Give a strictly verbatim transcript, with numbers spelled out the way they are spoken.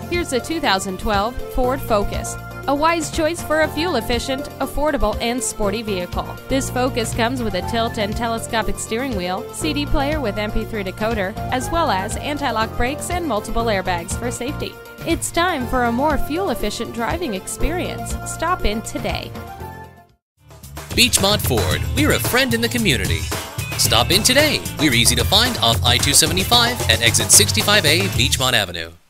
Here's a two thousand twelve Ford Focus. A wise choice for a fuel-efficient, affordable, and sporty vehicle. This Focus comes with a tilt and telescopic steering wheel, C D player with M P three decoder, as well as anti-lock brakes and multiple airbags for safety. It's time for a more fuel-efficient driving experience. Stop in today. Beechmont Ford, we're a friend in the community. Stop in today. We're easy to find off I two seventy-five at exit sixty-five A Beechmont Avenue.